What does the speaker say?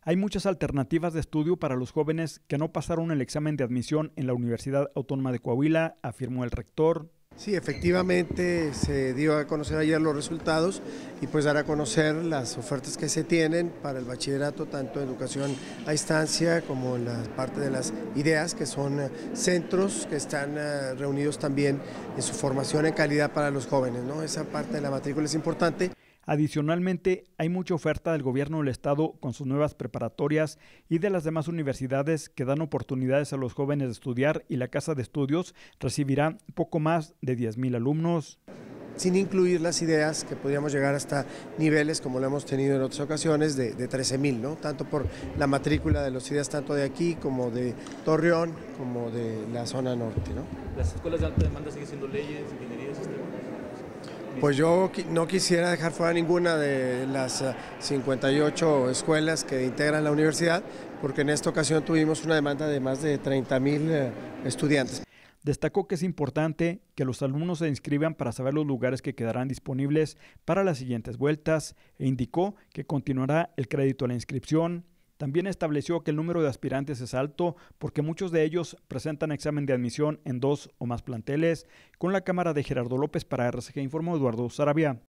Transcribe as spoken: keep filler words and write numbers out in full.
Hay muchas alternativas de estudio para los jóvenes que no pasaron el examen de admisión en la Universidad Autónoma de Coahuila, afirmó el rector. Sí, efectivamente se dio a conocer ayer los resultados y pues dar a conocer las ofertas que se tienen para el bachillerato, tanto en educación a distancia como en la parte de las ideas, que son centros que están reunidos también en su formación en calidad para los jóvenes, ¿no? Esa parte de la matrícula es importante. Adicionalmente, hay mucha oferta del gobierno del estado con sus nuevas preparatorias y de las demás universidades que dan oportunidades a los jóvenes de estudiar, y la Casa de Estudios recibirá poco más de diez mil alumnos. Sin incluir las ideas que podríamos llegar hasta niveles, como lo hemos tenido en otras ocasiones, de, de trece mil, ¿no? Tanto por la matrícula de los ideas, tanto de aquí como de Torreón, como de la zona norte, ¿no? ¿Las escuelas de alta demanda siguen siendo leyes, ingeniería, sistemas? Pues yo no quisiera dejar fuera ninguna de las cincuenta y ocho escuelas que integran la universidad, porque en esta ocasión tuvimos una demanda de más de treinta mil estudiantes. Destacó que es importante que los alumnos se inscriban para saber los lugares que quedarán disponibles para las siguientes vueltas, e indicó que continuará el crédito a la inscripción. También estableció que el número de aspirantes es alto porque muchos de ellos presentan examen de admisión en dos o más planteles. Con la cámara de Gerardo López para R C G informó Eduardo Saravia.